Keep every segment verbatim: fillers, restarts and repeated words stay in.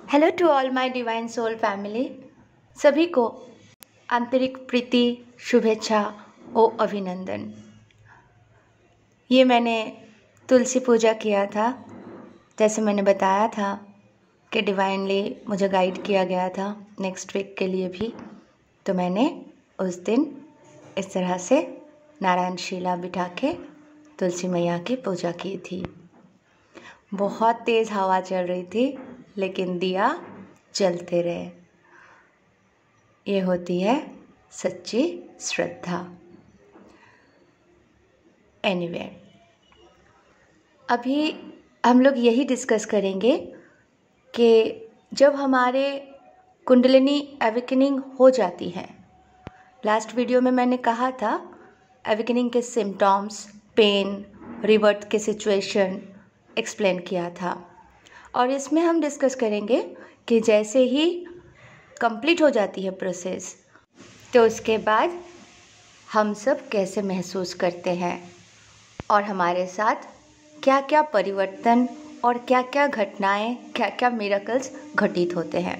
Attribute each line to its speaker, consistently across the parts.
Speaker 1: Hello to all my divine soul family. सभी को आंतरिक प्रीति, शुभेच्छा और अभिनंदन। ये मैंने तुलसी पूजा किया था, जैसे मैंने बताया था कि डिवाइनली मुझे गाइड किया गया था नेक्स्ट वीक के लिए भी। तो मैंने उस दिन इस तरह से नारायण शिला बिठा के तुलसी मैया की पूजा की थी। बहुत तेज़ हवा चल रही थी, लेकिन दिया जलते रहे। ये होती है सच्ची श्रद्धा। एनीवे, अभी हम लोग यही डिस्कस करेंगे कि जब हमारे कुंडलिनी अवेकनिंग हो जाती है। लास्ट वीडियो में मैंने कहा था अवेकनिंग के सिम्टम्स, पेन, रिवर्ट के सिचुएशन एक्सप्लेन किया था, और इसमें हम डिस्कस करेंगे कि जैसे ही कंप्लीट हो जाती है प्रोसेस, तो उसके बाद हम सब कैसे महसूस करते हैं और हमारे साथ क्या क्या परिवर्तन और क्या क्या घटनाएं, क्या क्या मिरेकल्स घटित होते हैं।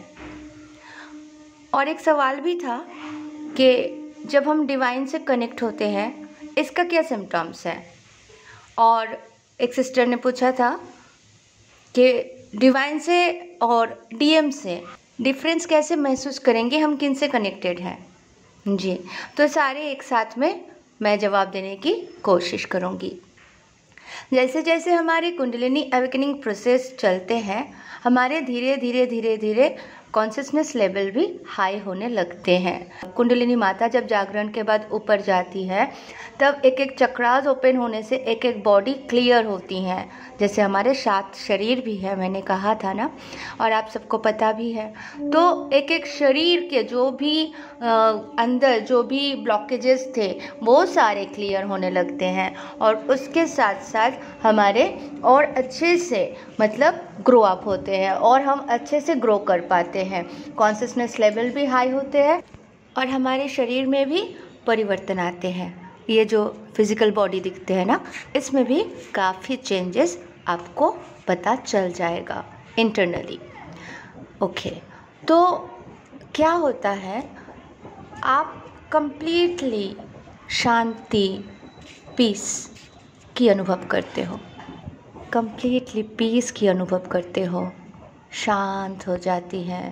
Speaker 1: और एक सवाल भी था कि जब हम डिवाइन से कनेक्ट होते हैं, इसका क्या सिम्टम्स है। और एक सिस्टर ने पूछा था कि डिवाइन से और डीएम से डिफरेंस कैसे महसूस करेंगे, हम किन से कनेक्टेड हैं। जी, तो सारे एक साथ में मैं जवाब देने की कोशिश करूँगी। जैसे जैसे हमारे कुंडलिनी अवेकनिंग प्रोसेस चलते हैं, हमारे धीरे धीरे धीरे धीरे कॉन्शियसनेस लेवल भी हाई होने लगते हैं। कुंडलिनी माता जब जागरण के बाद ऊपर जाती है, तब एक एक चक्रास ओपन होने से एक एक बॉडी क्लियर होती हैं। जैसे हमारे सात शरीर भी है, मैंने कहा था ना, और आप सबको पता भी है। तो एक एक शरीर के जो भी आ, अंदर जो भी ब्लॉकेजेस थे, वो सारे क्लियर होने लगते हैं। और उसके साथ साथ हमारे और अच्छे से मतलब ग्रो अप होते हैं और हम अच्छे से ग्रो कर पाते हैं। कॉन्शियसनेस लेवल भी हाई होते हैं और हमारे शरीर में भी परिवर्तन आते हैं। ये जो फिज़िकल बॉडी दिखते हैं ना, इसमें भी काफ़ी चेंजेस आपको पता चल जाएगा इंटरनली। ओके, तो क्या होता है, आप कंप्लीटली शांति, पीस की अनुभव करते हो। कंप्लीटली पीस की अनुभव करते हो, शांत हो जाती है,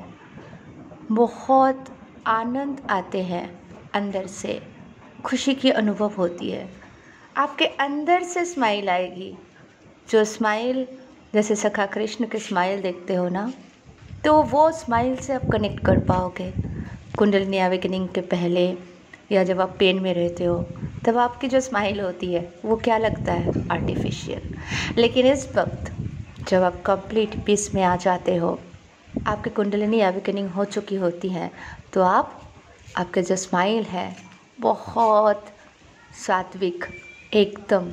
Speaker 1: बहुत आनंद आते हैं, अंदर से खुशी की अनुभव होती है, आपके अंदर से स्माइल आएगी। जो स्माइल जैसे सखा कृष्ण के स्माइल देखते हो ना, तो वो स्माइल से आप कनेक्ट कर पाओगे। कुंडलिनी अवेकनिंग के पहले या जब आप पेन में रहते हो, तब आपकी जो स्माइल होती है वो क्या लगता है, आर्टिफिशियल। लेकिन इस वक्त जब आप कंप्लीट पीस में आ जाते हो, आपकी कुंडलिनी अवेकनिंग हो चुकी होती है, तो आप आपके जो स्माइल है बहुत सात्विक, एकदम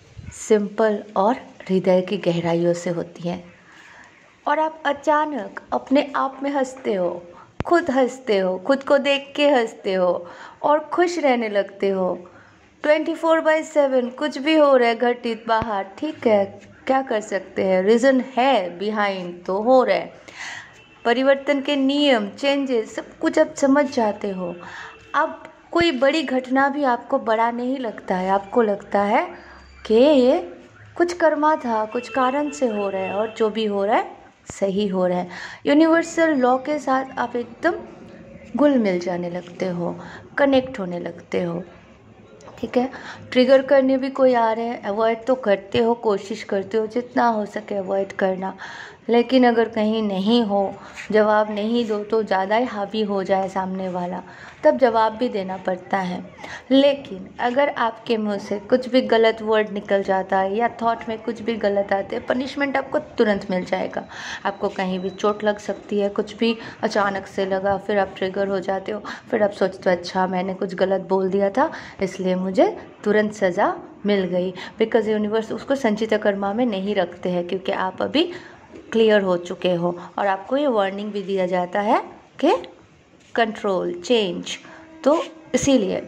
Speaker 1: सिंपल और हृदय की गहराइयों से होती है। और आप अचानक अपने आप में हंसते हो, खुद हंसते हो, खुद को देख के हंसते हो और खुश रहने लगते हो। ट्वेंटी फोर बाई सेवन कुछ भी हो रहा है घटित बाहर, ठीक है, क्या कर सकते हैं, रीज़न है बिहाइंड, तो हो रहा है। परिवर्तन के नियम, चेंजेस, सब कुछ आप समझ जाते हो। अब कोई बड़ी घटना भी आपको बड़ा नहीं लगता है, आपको लगता है कि ये कुछ कर्मा था, कुछ कारण से हो रहा है, और जो भी हो रहा है सही हो रहा है। यूनिवर्सल लॉ के साथ आप एकदम घुल मिल जाने लगते हो, कनेक्ट होने लगते हो। ठीक है, ट्रिगर करने भी कोई आ रहे हैं, अवॉइड तो करते हो, कोशिश करते हो जितना हो सके अवॉइड करना। लेकिन अगर कहीं नहीं हो, जवाब नहीं दो, तो ज़्यादा ही हावी हो जाए सामने वाला, तब जवाब भी देना पड़ता है। लेकिन अगर आपके मुंह से कुछ भी गलत वर्ड निकल जाता है या थॉट में कुछ भी गलत आते हैं, पनिशमेंट आपको तुरंत मिल जाएगा। आपको कहीं भी चोट लग सकती है, कुछ भी अचानक से लगा, फिर आप ट्रिगर हो जाते हो, फिर आप सोचते हो अच्छा मैंने कुछ गलत बोल दिया था, इसलिए मुझे तुरंत सज़ा मिल गई। बिकॉज यूनिवर्स उसको संचित कर्मा में नहीं रखते हैं, क्योंकि आप अभी क्लियर हो चुके हो। और आपको ये वार्निंग भी दिया जाता है कि कंट्रोल, चेंज। तो इसीलिए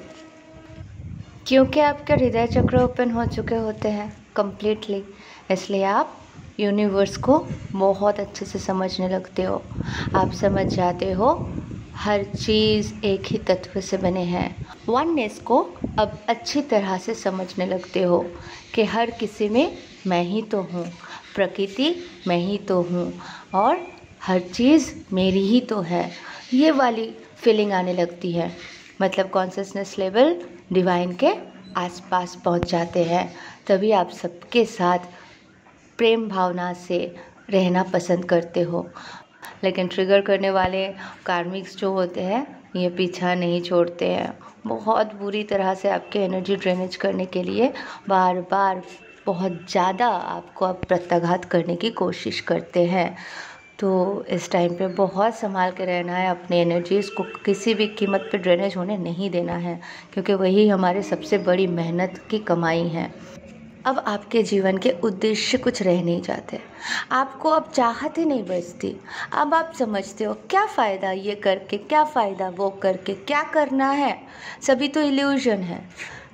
Speaker 1: क्योंकि आपके हृदय चक्र ओपन हो चुके होते हैं कंप्लीटली, इसलिए आप यूनिवर्स को बहुत अच्छे से समझने लगते हो। आप समझ जाते हो हर चीज़ एक ही तत्व से बने हैं। वननेस को अब अच्छी तरह से समझने लगते हो कि हर किसी में मैं ही तो हूँ, प्रकृति मैं ही तो हूँ और हर चीज़ मेरी ही तो है। ये वाली फीलिंग आने लगती है। मतलब कॉन्शियसनेस लेवल डिवाइन के आसपास पहुँच जाते हैं। तभी आप सबके साथ प्रेम भावना से रहना पसंद करते हो। लेकिन ट्रिगर करने वाले कार्मिक्स जो होते हैं ये पीछा नहीं छोड़ते हैं। बहुत बुरी तरह से आपके एनर्जी ड्रेनेज करने के लिए बार बार बहुत ज़्यादा आपको अब प्रत्याघात करने की कोशिश करते हैं। तो इस टाइम पे बहुत संभाल के रहना है। अपने एनर्जीज़ को किसी भी कीमत पे ड्रेनेज होने नहीं देना है, क्योंकि वही हमारे सबसे बड़ी मेहनत की कमाई है। अब आपके जीवन के उद्देश्य कुछ रह नहीं जाते। आपको अब चाहत ही नहीं बचती। अब आप समझते हो क्या फ़ायदा ये करके, क्या फ़ायदा वो करके, क्या करना है। सभी तो इल्यूजन है।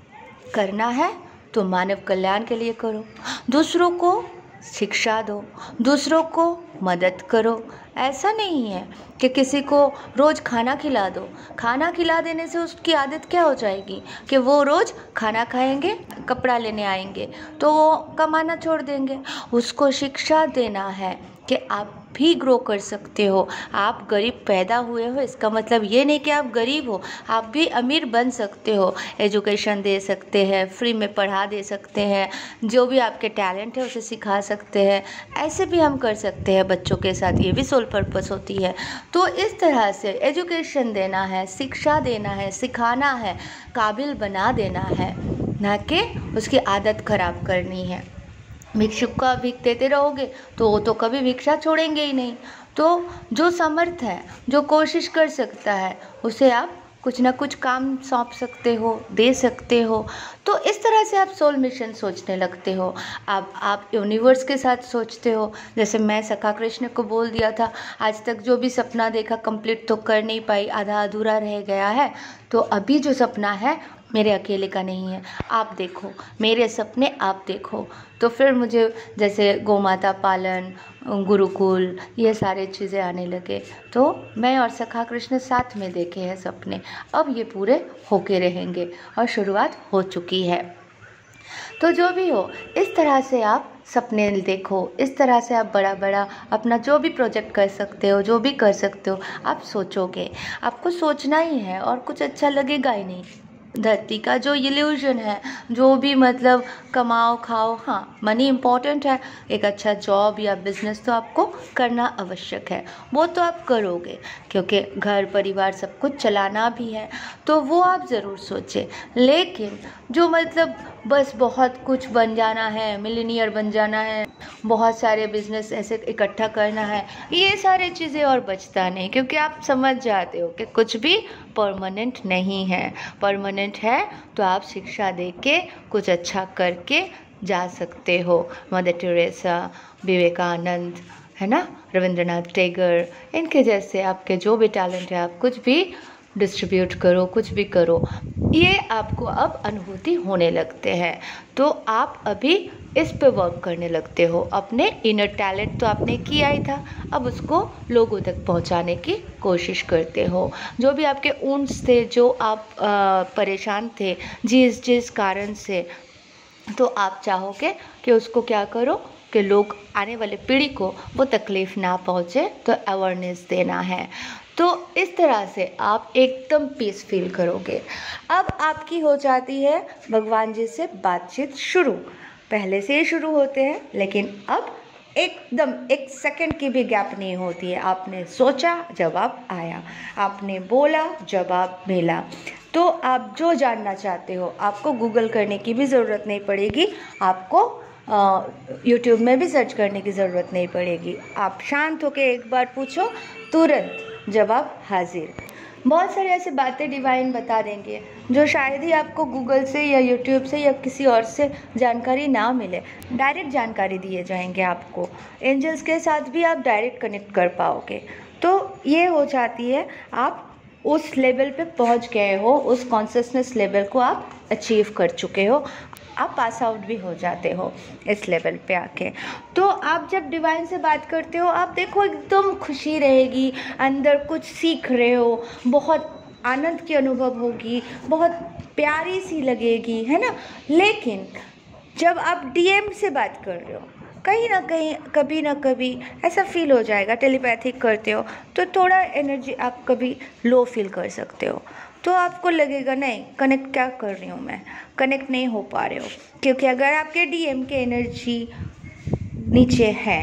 Speaker 1: करना है तो मानव कल्याण के लिए करो, दूसरों को शिक्षा दो, दूसरों को मदद करो। ऐसा नहीं है कि किसी को रोज़ खाना खिला दो। खाना खिला देने से उसकी आदत क्या हो जाएगी कि वो रोज़ खाना खाएंगे, कपड़ा लेने आएंगे तो वो कमाना छोड़ देंगे। उसको शिक्षा देना है कि आप भी ग्रो कर सकते हो। आप गरीब पैदा हुए हो इसका मतलब ये नहीं कि आप गरीब हो, आप भी अमीर बन सकते हो। एजुकेशन दे सकते हैं, फ्री में पढ़ा दे सकते हैं, जो भी आपके टैलेंट है उसे सिखा सकते हैं। ऐसे भी हम कर सकते हैं बच्चों के साथ, ये भी सोल पर्पस होती है। तो इस तरह से एजुकेशन देना है, शिक्षा देना है, सिखाना है, काबिल बना देना है, ना कि उसकी आदत खराब करनी है। भिक्षुक को आप भीख देते रहोगे तो वो तो कभी भिक्षा छोड़ेंगे ही नहीं। तो जो समर्थ है, जो कोशिश कर सकता है, उसे आप कुछ ना कुछ काम सौंप सकते हो, दे सकते हो। तो इस तरह से आप सोल मिशन सोचने लगते हो। अब आप यूनिवर्स के साथ सोचते हो। जैसे मैं सखा कृष्ण को बोल दिया था, आज तक जो भी सपना देखा कंप्लीट तो कर नहीं पाई, आधा अधूरा रह गया है। तो अभी जो सपना है मेरे अकेले का नहीं है, आप देखो मेरे सपने, आप देखो। तो फिर मुझे जैसे गोमाता पालन, गुरुकुल, ये सारे चीज़ें आने लगे। तो मैं और सखा कृष्ण साथ में देखे हैं सपने। अब ये पूरे होके रहेंगे और शुरुआत हो चुकी है। तो जो भी हो, इस तरह से आप सपने देखो, इस तरह से आप बड़ा बड़ा अपना जो भी प्रोजेक्ट कर सकते हो, जो भी कर सकते हो, आप सोचोगे। आपको सोचना ही है और कुछ अच्छा लगेगा ही नहीं। धरती का जो इल्यूजन है, जो भी मतलब कमाओ खाओ, हाँ मनी इम्पॉर्टेंट है, एक अच्छा जॉब या बिजनेस तो आपको करना आवश्यक है, वो तो आप करोगे क्योंकि घर परिवार सब कुछ चलाना भी है, तो वो आप ज़रूर सोचें। लेकिन जो मतलब बस बहुत कुछ बन जाना है, मिलीनियर बन जाना है, बहुत सारे बिजनेस ऐसे इकट्ठा करना है, ये सारी चीज़ें और बचता नहीं, क्योंकि आप समझ जाते हो कि कुछ भी परमानेंट नहीं है। परमानेंट है तो आप शिक्षा दे के कुछ अच्छा करके जा सकते हो। मदर टेरेसा, विवेकानंद, है ना, रविंद्रनाथ टैगोर, इनके जैसे आपके जो भी टैलेंट है आप कुछ भी डिस्ट्रीब्यूट करो, कुछ भी करो, ये आपको अब अनुभूति होने लगते हैं। तो आप अभी इस पे वर्क करने लगते हो। अपने इनर टैलेंट तो आपने किया ही था, अब उसको लोगों तक पहुंचाने की कोशिश करते हो। जो भी आपके ऊंट्स थे, जो आप आ, परेशान थे जिस जिस कारण से, तो आप चाहोगे कि उसको क्या करो कि लोग, आने वाले पीढ़ी को वो तकलीफ़ ना पहुँचे, तो अवेयरनेस देना है। तो इस तरह से आप एकदम पीस फील करोगे। अब आपकी हो जाती है भगवान जी से बातचीत शुरू। पहले से ही शुरू होते हैं, लेकिन अब एकदम एक सेकंड की भी गैप नहीं होती है। आपने सोचा, जवाब आया, आपने बोला, जवाब मिला। तो आप जो जानना चाहते हो, आपको गूगल करने की भी ज़रूरत नहीं पड़ेगी, आपको यूट्यूब में भी सर्च करने की ज़रूरत नहीं पड़ेगी। आप शांत होकर एक बार पूछो, तुरंत जवाब हाजिर। बहुत सारी ऐसी बातें डिवाइन बता देंगे जो शायद ही आपको गूगल से या यूट्यूब से या किसी और से जानकारी ना मिले। डायरेक्ट जानकारी दिए जाएंगे आपको। एंजल्स के साथ भी आप डायरेक्ट कनेक्ट कर पाओगे। तो ये हो जाती है, आप उस लेवल पे पहुंच गए हो, उस कॉन्शियसनेस लेवल को आप अचीव कर चुके हो। आप पास आउट भी हो जाते हो इस लेवल पे आके। तो आप जब डिवाइन से बात करते हो, आप देखो एकदम खुशी रहेगी, अंदर कुछ सीख रहे हो, बहुत आनंद की अनुभव होगी, बहुत प्यारी सी लगेगी, है ना। लेकिन जब आप डीएम से बात कर रहे हो, कहीं ना कहीं कभी ना कभी ऐसा फील हो जाएगा, टेलीपैथिक करते हो तो थोड़ा एनर्जी आप कभी लो फील कर सकते हो। तो आपको लगेगा नहीं, कनेक्ट क्या कर रही हूँ मैं, कनेक्ट नहीं हो पा रहे हो। क्योंकि अगर आपके डीएम के एनर्जी नीचे है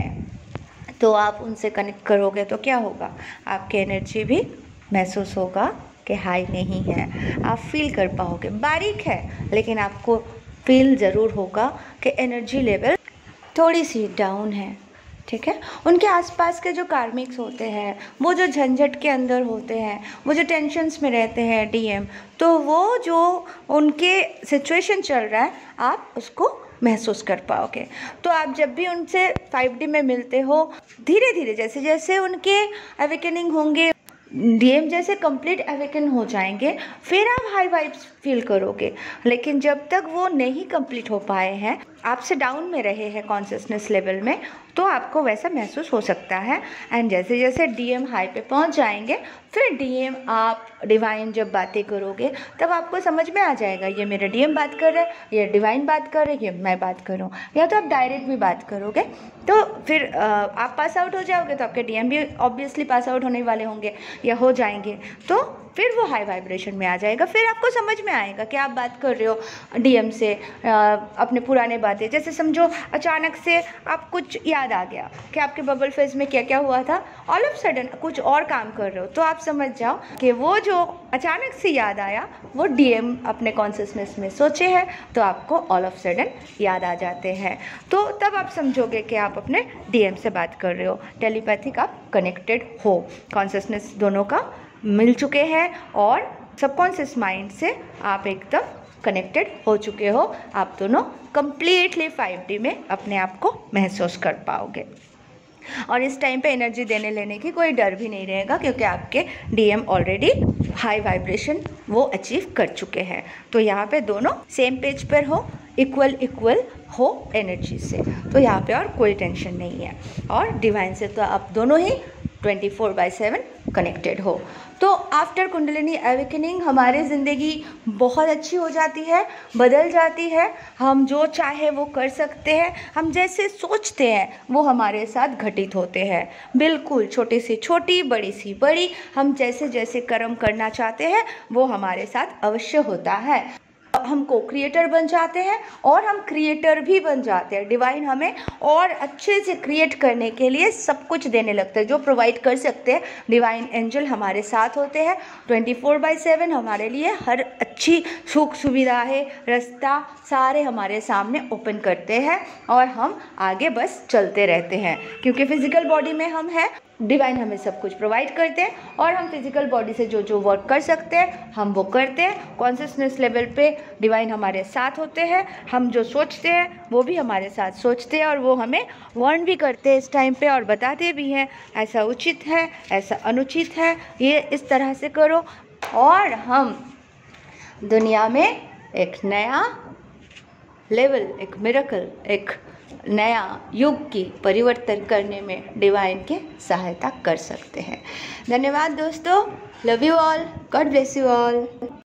Speaker 1: तो आप उनसे कनेक्ट करोगे तो क्या होगा, आपके एनर्जी भी महसूस होगा कि हाई नहीं है, आप फील कर पाओगे। बारीक है लेकिन आपको फील ज़रूर होगा कि एनर्जी लेवल थोड़ी सी डाउन है, ठीक है। उनके आसपास के जो कार्मिक्स होते हैं, वो जो झंझट के अंदर होते हैं, वो जो टेंशन्स में रहते हैं डीएम, तो वो जो उनके सिचुएशन चल रहा है आप उसको महसूस कर पाओगे। तो आप जब भी उनसे फाइव डी में मिलते हो, धीरे धीरे जैसे जैसे उनके अवेकनिंग होंगे, डीएम जैसे कंप्लीट अवेकन हो जाएंगे, फिर आप हाई वाइब्स फील करोगे। लेकिन जब तक वो नहीं कंप्लीट हो पाए हैं, आपसे डाउन में रहे हैं कॉन्शियसनेस लेवल में, तो आपको वैसा महसूस हो सकता है। एंड जैसे जैसे डीएम हाई पे पहुंच जाएंगे, फिर डीएम आप डिवाइन जब बातें करोगे तब आपको समझ में आ जाएगा ये मेरा डीएम बात कर रहा है, ये डिवाइन बात कर रहे हैं, ये मैं बात कर रहा हूँ। या तो आप डायरेक्ट भी बात करोगे तो फिर आप पास आउट हो जाओगे, तो आपके डीएम भी ऑब्वियसली पास आउट होने वाले होंगे या हो जाएंगे, तो फिर वो हाई वाइब्रेशन में आ जाएगा। फिर आपको समझ में आएगा कि आप बात कर रहे हो डीएम से अपने पुराने बातें। जैसे समझो अचानक से आप कुछ याद आ गया कि आपके बबल फेज में क्या क्या हुआ था, ऑल ऑफ सडन कुछ और काम कर रहे हो, तो आप समझ जाओ कि वो जो अचानक से याद आया वो डीएम अपने कॉन्शियसनेस में सोचे हैं, तो आपको ऑल ऑफ सडन याद आ जाते हैं। तो तब आप समझोगे कि आप अपने डीएम से बात कर रहे हो, टेलीपैथिक आप कनेक्टेड हो, कॉन्शियसनेस दोनों का मिल चुके हैं और सबकॉन्शियस माइंड से आप एकदम कनेक्टेड हो चुके हो। आप दोनों कंप्लीटली फाइव डी में अपने आप को महसूस कर पाओगे और इस टाइम पे एनर्जी देने लेने की कोई डर भी नहीं रहेगा, क्योंकि आपके डीएम ऑलरेडी हाई वाइब्रेशन वो अचीव कर चुके हैं। तो यहाँ पे दोनों सेम पेज पर हो, इक्वल इक्वल हो एनर्जी से, तो यहाँ पे और कोई टेंशन नहीं है। और डिवाइन से तो आप दोनों ही twenty four by seven connected हो। तो आफ्टर कुंडलिनी अवेकनिंग हमारी ज़िंदगी बहुत अच्छी हो जाती है, बदल जाती है। हम जो चाहे वो कर सकते हैं, हम जैसे सोचते हैं वो हमारे साथ घटित होते हैं। बिल्कुल छोटी सी छोटी, बड़ी सी बड़ी, हम जैसे जैसे कर्म करना चाहते हैं वो हमारे साथ अवश्य होता है। हम को क्रिएटर बन जाते हैं और हम क्रिएटर भी बन जाते हैं। डिवाइन हमें और अच्छे से क्रिएट करने के लिए सब कुछ देने लगते हैं, जो प्रोवाइड कर सकते हैं। डिवाइन एंजल हमारे साथ होते हैं ट्वेंटी फोर बाई सेवन, हमारे लिए हर अच्छी सुख सुविधा है, रास्ता सारे हमारे सामने ओपन करते हैं और हम आगे बस चलते रहते हैं। क्योंकि फिजिकल बॉडी में हम हैं, डिवाइन हमें सब कुछ प्रोवाइड करते हैं और हम फिजिकल बॉडी से जो जो वर्क कर सकते हैं हम वो करते हैं। कॉन्शियसनेस लेवल पे डिवाइन हमारे साथ होते हैं, हम जो सोचते हैं वो भी हमारे साथ सोचते हैं और वो हमें वार्न भी करते हैं इस टाइम पे और बताते भी हैं ऐसा उचित है, ऐसा अनुचित है, ये इस तरह से करो। और हम दुनिया में एक नया लेवल, एक मिरेकल, एक नया युग की परिवर्तन करने में डिवाइन के सहायता कर सकते हैं। धन्यवाद दोस्तों, love you all, God bless you all.